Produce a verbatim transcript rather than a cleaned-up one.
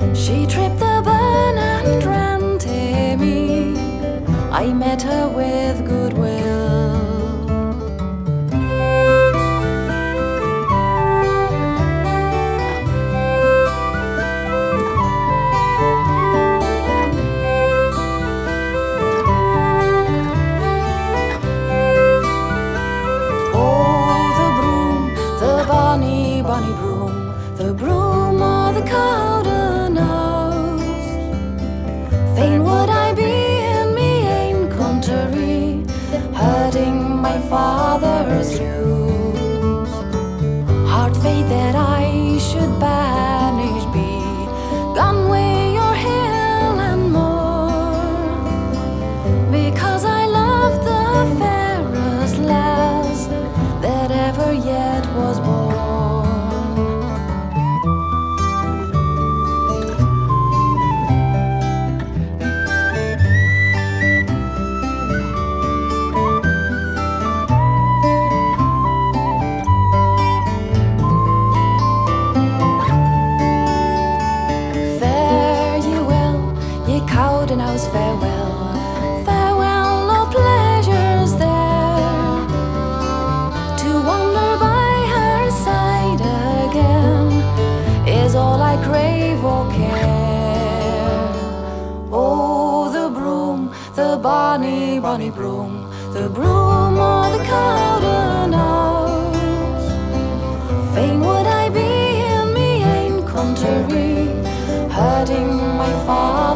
She tripped the burn and ran to me. I met her with goodwill. Bonny broom, the broom of the cowden house. Fain would I be in me ain country, herding my father's ewes. Hard fate that I should banish be, gone way o'er hill and moor, because I loved the fairest lass that ever yet was born. Cowden house, farewell, farewell, no pleasures there. To wander by her side again is all I crave or care. Oh, the broom, the bonny, bonny broom, the broom of the cowden house. Fain would I be in me ain country, herding my farm.